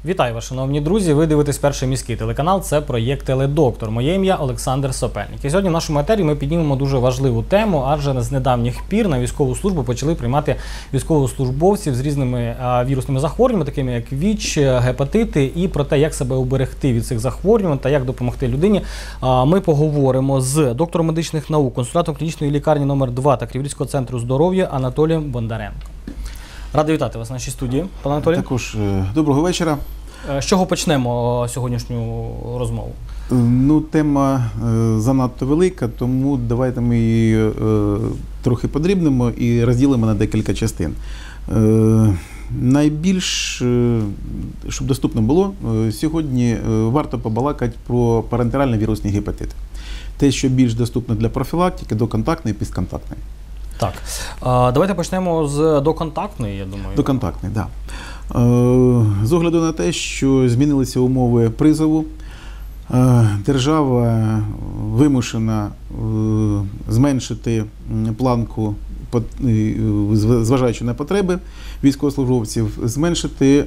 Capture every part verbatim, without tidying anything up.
Вітаю вас, шановні друзі! Ви дивитесь перший міський телеканал, це проєкт «Теледоктор». Моє ім'я Олександр Сопельник. І сьогодні в нашому етері ми піднімемо дуже важливу тему, адже з недавніх пір на військову службу почали приймати військовослужбовців з різними а, вірусними захворюваннями, такими як ВІЧ, гепатити, і про те, як себе уберегти від цих захворювань та як допомогти людині. А, ми поговоримо з доктором медичних наук, консультантом клінічної лікарні номер два та Криворізького центру здоров'я Анатолієм Бондаренком. Радий вітати вас в нашій студії, пане Анатолій. Також доброго вечора. З чого почнемо сьогоднішню розмову? Ну, тема е, занадто велика, тому давайте ми її е, трохи подрібнемо і розділимо на декілька частин. Е, найбільш, е, щоб доступно було, е, сьогодні е, варто побалакати про парентеральний вірусний гепатит. Те, що більш доступно для профілактики, доконтактний і пістконтактний. Так, а, давайте почнемо з доконтактної, я думаю. Доконтактний, так. Да. З огляду на те, що змінилися умови призову, держава вимушена зменшити планку, зважаючи на потреби військовослужбовців, зменшити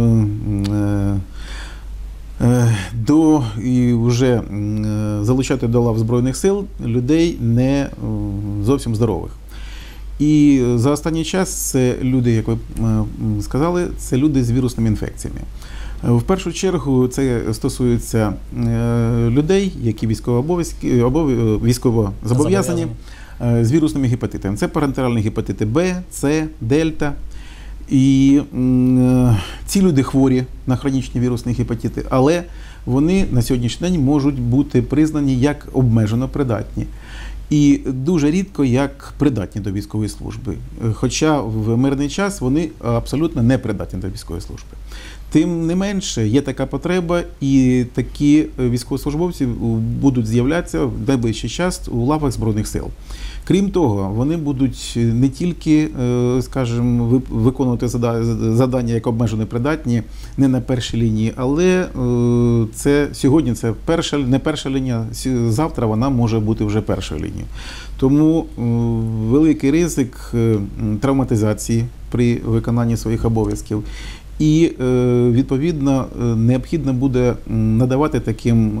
до і вже залучати до лав Збройних сил людей не зовсім здорових. І за останній час це люди, як ви сказали, це люди з вірусними інфекціями. В першу чергу це стосується людей, які військово зобов'язані з вірусними гепатитами. Це парентеральні гепатити Б, С, Дельта. І ці люди хворі на хронічні вірусні гепатити, але вони на сьогоднішній день можуть бути признані як обмежено придатні. І дуже рідко як придатні до військової служби. Хоча в мирний час вони абсолютно не придатні до військової служби. Тим не менше, є така потреба, і такі військовослужбовці будуть з'являтися в найближчий час у лавах Збройних сил. Крім того, вони будуть не тільки, скажімо, виконувати завдання як обмежено придатні, не на першій лінії, але це сьогодні це перша, не перша лінія, завтра вона може бути вже першою лінією. Тому великий ризик травматизації при виконанні своїх обов'язків. І, відповідно, необхідно буде надавати таким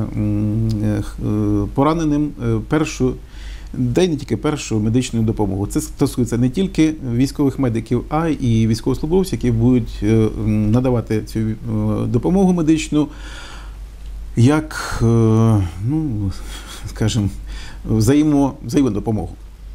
пораненим першу, та й не тільки першу медичну допомогу. Це стосується не тільки військових медиків, а й військовослужбовців, які будуть надавати цю допомогу медичну як, ну, скажімо, взаємо, взаємодопомогу.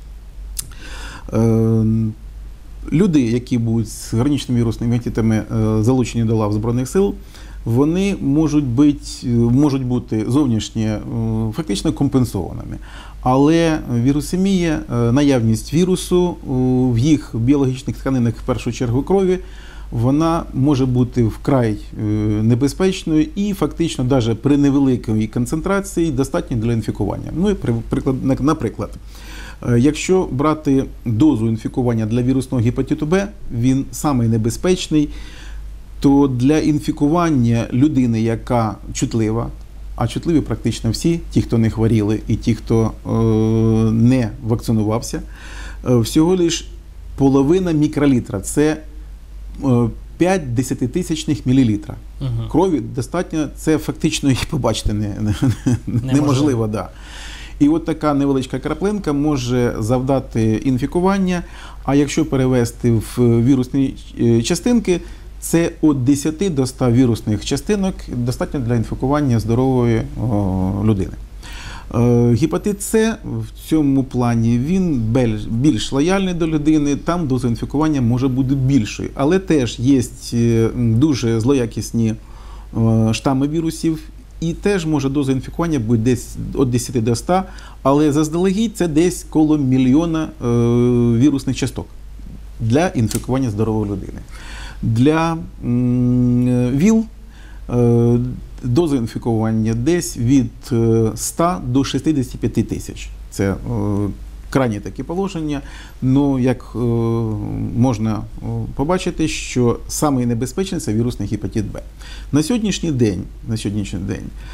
Люди, які будуть з хронічними вірусними гепатитами залучені до лав Збройних сил, вони можуть бути, можуть бути зовнішньо фактично компенсованими. Але вірусемія, наявність вірусу в їх біологічних тканинах, в першу чергу крові, вона може бути вкрай небезпечною і фактично навіть при невеликій концентрації достатньо для інфікування. Ну, наприклад, якщо брати дозу інфікування для вірусного гепатиту Б, він самий небезпечний, то для інфікування людини, яка чутлива, а чутливі практично всі, ті, хто не хворіли і ті, хто е, не вакцинувався, е, всього лиш половина мікролітра, це е, п'ять десятитисячних мілілітра. Угу. Крові достатньо, це фактично і побачити не, не, не, неможливо. Да. І от така невеличка краплинка може завдати інфікування, а якщо перевести в вірусні частинки, це від десяти до ста вірусних частинок достатньо для інфікування здорової о, людини. Е, гепатит С в цьому плані він більш, більш лояльний до людини, там доза інфікування може бути більшою. Але теж є дуже злоякісні е, штами вірусів, і теж може доза інфікування бути десь від десяти до ста, але заздалегідь це десь коло мільйона е, вірусних часток для інфікування здорової людини. Для м, ВІЛ е, доза інфікування десь від ста до шістдесяти п'яти тисяч. Це е, крайні такі положення. Ну, як е, можна побачити, що самий небезпечний – це вірусний гепатит Б. На сьогоднішній день, на сьогоднішній день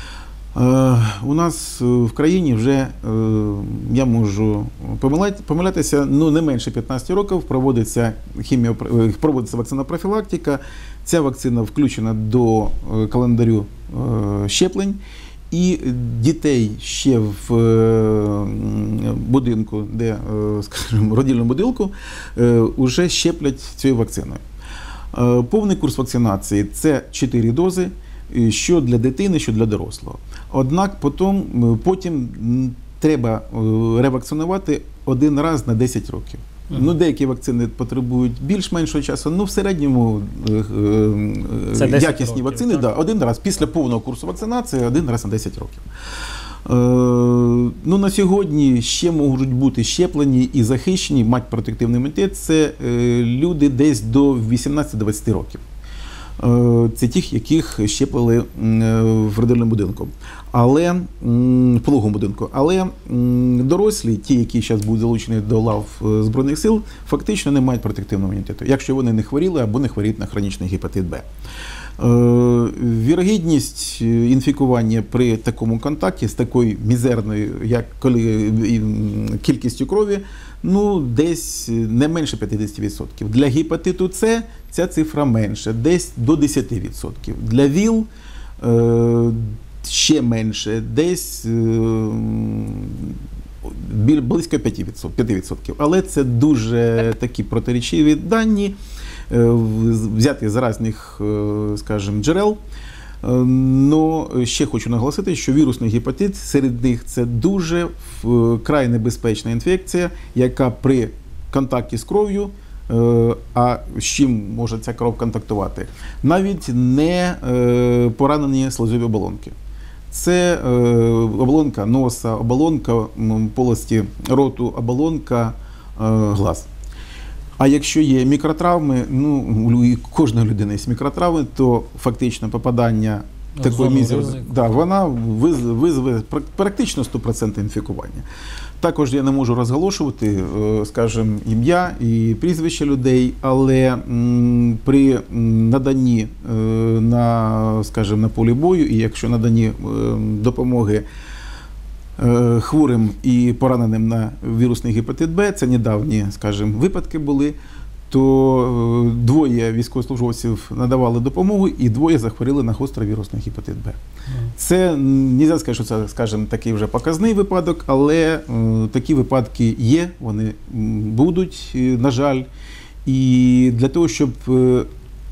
У нас в країні вже, я можу помилятися, ну не менше п'ятнадцять років проводиться, хіміо, проводиться вакцинопрофілактика. Ця вакцина включена до календарю щеплень. І дітей ще в будинку, де, скажімо, родильному будинку, вже щеплять цією вакциною. Повний курс вакцинації – це чотири дози, що для дитини, що для дорослого. Однак потім, потім треба ревакцинувати один раз на десять років. Mm-hmm. Ну, деякі вакцини потребують більш-меншого часу, ну в середньому це якісні років, вакцини да, один раз після повного курсу вакцинації, один раз на десять років. Е, ну, на сьогодні ще можуть бути щеплені і захищені, мати протективний імунітет, це е, люди десь до вісімнадцяти-двадцяти років. Це тих, яких щеплили в родильному будинку, але в пологовому будинку. Але дорослі, ті, які зараз будуть залучені до лав Збройних сил, фактично не мають протективного імунітету, якщо вони не хворіли або не хворіють на хронічний гепатит Б. Вірогідність інфікування при такому контакті з такою мізерною, як коли кількістю крові, ну, десь не менше п'ятдесят відсотків. Для гепатиту С ця цифра менше, десь до десять відсотків. Для ВІЛ е, ще менше, десь е, близько п'ять відсотків. Але це дуже такі протирічиві дані, е, взяті з різних, е, скажімо, джерел. Но ще хочу наголосити, що вірусний гепатит серед них це дуже вкрай небезпечна інфекція, яка при контакті з кров'ю, а з чим може ця кров контактувати? Навіть не поранені слизові оболонки. Це оболонка носа, оболонка полості роту, оболонка глаз. А якщо є мікротравми, ну, у кожної людини є мікротравми, то фактично попадання такої мізерної, да, вона визве практично сто відсотків інфікування. Також я не можу розголошувати, скажімо, ім'я і прізвище людей, але при наданні на, скажімо, на полі бою, і якщо наданні допомоги хворим і пораненим на вірусний гепатит Б, це недавні, скажімо, випадки були, то двоє військовослужбовців надавали допомогу і двоє захворіли на гострий вірусний гепатит Б. Це, не можна сказати, що це, скажімо, такий вже показний випадок, але е, такі випадки є, вони будуть, на жаль. І для того, щоб е,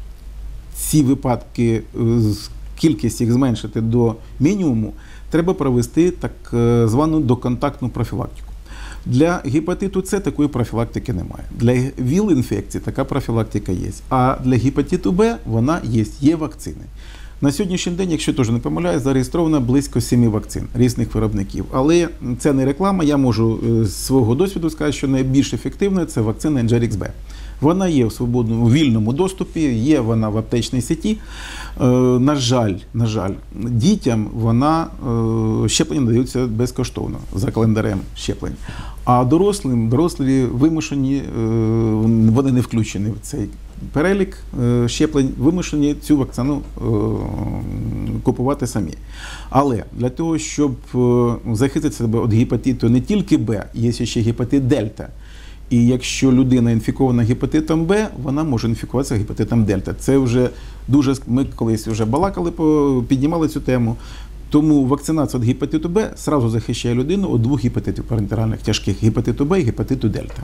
ці випадки, е, кількість їх зменшити до мінімуму, треба провести так звану доконтактну профілактику. Для гепатиту С такої профілактики немає. Для ВІЛ-інфекції така профілактика є. А для гепатиту Б вона є, є вакцини. На сьогоднішній день, якщо теж не помиляюсь, зареєстровано близько семи вакцин різних виробників. Але це не реклама, я можу з свого досвіду сказати, що найбільш ефективною це вакцина Енджерікс Б. Вона є в свободному, у вільному доступі, є вона в аптечній сеті. Е, на жаль, на жаль, дітям вона, е, щеплення надаються безкоштовно за календарем щеплень. А дорослим, дорослі вимушені, е, вони не включені в цей перелік е, щеплень, вимушені цю вакцину е, купувати самі. Але для того, щоб е, захистити себе від гепатиту не тільки Б, є ще гепатит Дельта. І якщо людина інфікована гепатитом Б, вона може інфікуватися гепатитом Дельта. Це вже дуже, ми колись вже балакали, піднімали цю тему. Тому вакцинація від гепатиту Б одразу захищає людину від двох гепатитів парентеральних тяжких – гепатиту Б і гепатиту Дельта.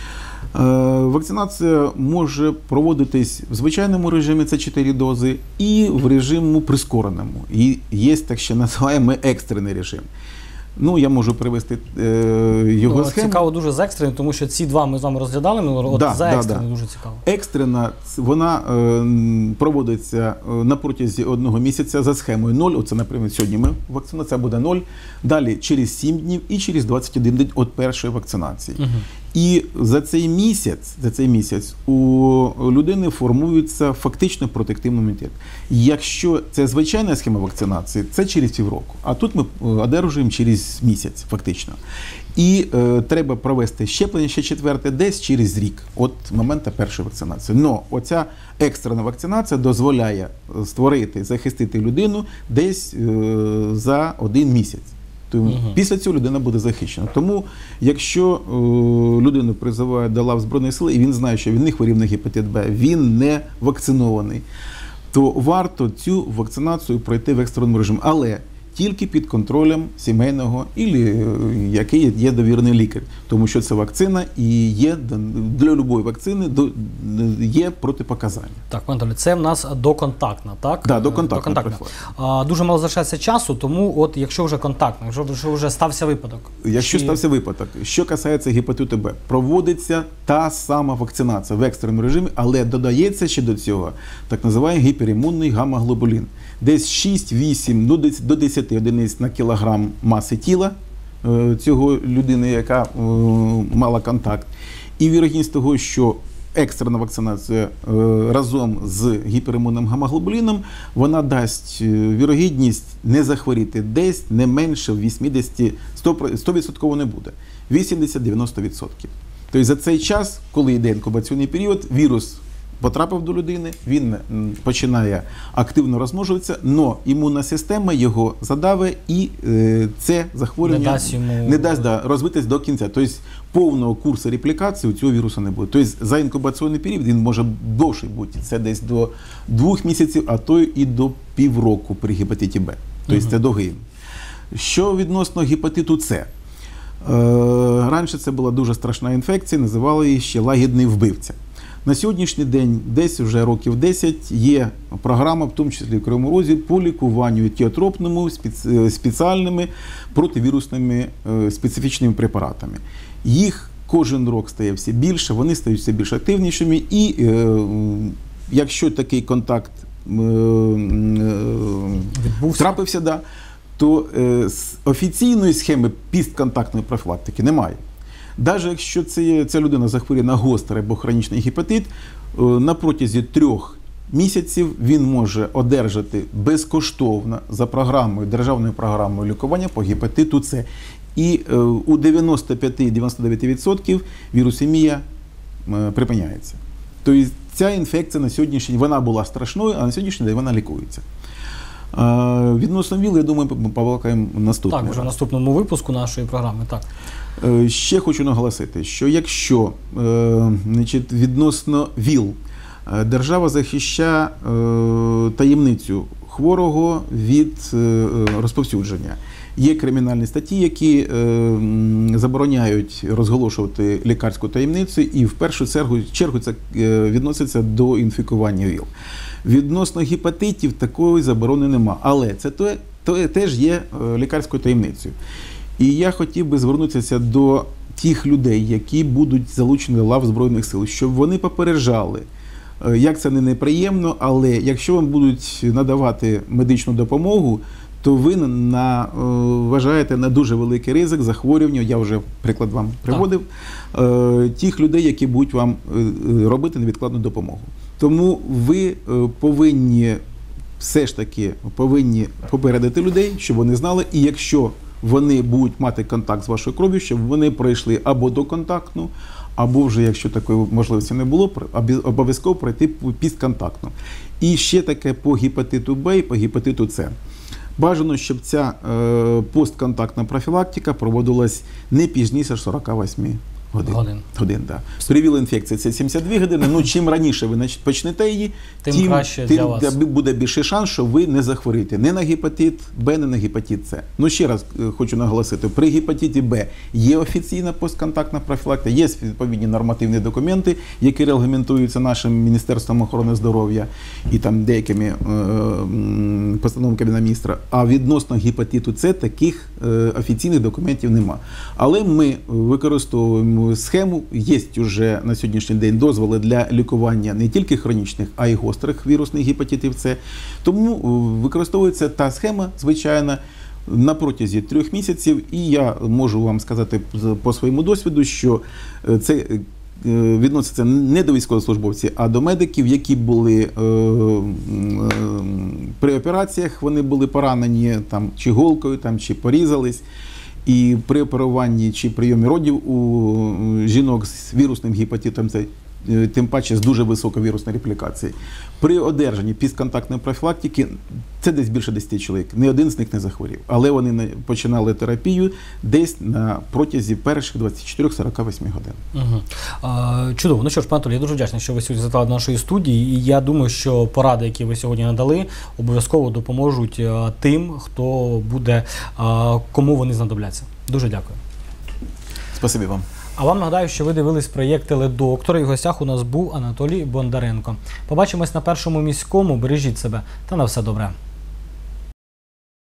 Вакцинація може проводитись в звичайному режимі, це чотири дози, і в режимі прискореному. І є так ще називаємо екстрений режим. Ну, я можу привести е, його ну, схему. Цікаво дуже з екстреним, тому що ці два ми з вами розглядали, от да, за екстрений да, да. дуже цікаво. Екстрена, вона е, проводиться на протязі одного місяця за схемою нуль, оце, наприклад, сьогодні ми вакцинація буде нуль, далі через сім днів і через двадцять один день від першої вакцинації. Угу. І за цей місяць, за цей місяць у людини формується фактично протективний імунітет. Якщо це звичайна схема вакцинації, це через півроку. А тут ми одержуємо через місяць, фактично. І е, треба провести щеплення ще четверте десь через рік, від моменту першої вакцинації. Но оця екстрена вакцинація дозволяє створити, захистити людину десь е, за один місяць. Тому угу. Після цього людина буде захищена. Тому, якщо е, людину призивають до лав Збройних сил, і він знає, що він не хворів на гепатит Б, він не вакцинований, то варто цю вакцинацію пройти в екстреному режимі. Але тільки під контролем сімейного, або який є довірений лікар. Тому що це вакцина і є для будь-якої вакцини є протипоказання. Так, пане Анатолій, це в нас доконтактна, так? Да, доконтактна. Доконтактна. А, дуже мало залишається часу, тому от якщо вже контактна, якщо вже стався випадок. Якщо чи... стався випадок, що касається гепатиту Б, проводиться та сама вакцинація в екстреному режимі, але додається ще до цього так називаємо гіперімунний гамма-глобулін. Десь шість-вісім до десяти одиниць на кілограм маси тіла цього людини, яка мала контакт. І вірогідність того, що екстрена вакцинація разом з гіперімунним гамма-глобуліном, вона дасть вірогідність не захворіти десь не менше вісімдесят, сто відсотків не буде, вісімдесят-дев'яносто відсотків. Тобто за цей час, коли йде інкубаційний період, вірус потрапив до людини, він починає активно розмножуватися, але імунна система його задавить і е, це захворювання не дасть, йому... не дасть да, розвитись до кінця. Тобто повного курсу реплікації у цього вірусу не буде. Тобто за інкубаційний період він може довший бути, це десь до двох місяців, а то і до півроку при гепатиті Б. Тобто угу. Це довгий. Що відносно гепатиту С? Е, раніше це була дуже страшна інфекція, називали її ще лагідний вбивця. На сьогоднішній день, десь вже років десять, є програма, в тому числі в Кривому Розі, по лікуванню тіотропному спеціальними противірусними специфічними препаратами. Їх кожен рік стає все більше, вони стають все більш активнішими, і е, якщо такий контакт е, е, трапився, да, то е, офіційної схеми пістконтактної профілактики немає. Навіть якщо це, ця людина захворіє на гострий або хронічний гепатит, на протязі трьох місяців він може одержати безкоштовно за програмою, державною програмою лікування по гепатиту С. І у дев'яносто п'ять - дев'яносто дев'ять відсотків вірусемія припиняється. Тобто ця інфекція на сьогоднішній день, вона була страшною, а на сьогоднішній день вона лікується. Відносно ВІЛ, я думаю, ми побалакаємо наступного. Так, вже в наступному випуску нашої програми, так. Ще хочу наголосити, що якщо значить, відносно ВІЛ держава захищає таємницю хворого від розповсюдження. Є кримінальні статті, які забороняють розголошувати лікарську таємницю, і в першу чергу це відноситься до інфікування ВІЛ. Відносно гепатитів такої заборони нема, але це то, то теж є лікарською таємницею. І я хотів би звернутися до тих людей, які будуть залучені до лав Збройних сил, щоб вони попереджали, як це не неприємно, але якщо вам будуть надавати медичну допомогу, то ви на, вважаєте на дуже великий ризик захворювання, я вже приклад вам приводив, так. Тих людей, які будуть вам робити невідкладну допомогу. Тому ви повинні все ж таки повинні попередити людей, щоб вони знали, і якщо вони будуть мати контакт з вашою кров'ю, щоб вони пройшли або доконтактну, або вже, якщо такої можливості не було, обов'язково пройти пістконтактну. І ще таке по гепатиту Б і по гепатиту С. Бажано, щоб ця е, постконтактна профілактика проводилась не пізніше сорок вісім годин. Годин. Годин, да. При ВІЛ-інфекції це сімдесят дві години. Ну, чим раніше ви почнете її, тим, тим, краще тим для вас. буде більший шанс, що ви не захворієте не на гепатит Б, не на гепатит С. Ну, ще раз хочу наголосити, при гепатиті Б є офіційна постконтактна профілактика, є відповідні нормативні документи, які регламентуються нашим Міністерством охорони здоров'я і там деякими е, постановами Кабінету міністра. А відносно гепатиту С таких е, офіційних документів нема. Але ми використовуємо схему, є вже на сьогоднішній день дозволи для лікування не тільки хронічних, а й гострих вірусних гепатитів С. Тому використовується та схема, звичайно, на протязі трьох місяців, і я можу вам сказати з- по своєму досвіду, що е, це е, відноситься не до військовослужбовців, а до медиків, які були е, м, е, при операціях, вони були поранені там, чи голкою, там, чи порізались. І при оперуванні чи прийомі родів у жінок з вірусним гепатитом, це е, тим паче з дуже високою вірусною реплікацією, при одержанні пістконтактної профілактики це десь більше десяти чоловік. Ні один з них не захворів. Але вони не- починали терапію десь на протязі перших двадцяти чотирьох - сорока восьми годин. Угу. А, чудово. Ну що ж, пане Анатолій, я дуже вдячний, що ви сьогодні завітали до нашої студії. І я думаю, що поради, які ви сьогодні надали, обов'язково допоможуть а, тим, хто буде, а, кому вони знадобляться. Дуже дякую. Спасибі вам. А вам нагадаю, що ви дивились проєкт «Теледоктор», і в гостях у нас був Анатолій Бондаренко. Побачимось на Першому міському. Бережіть себе та на все добре.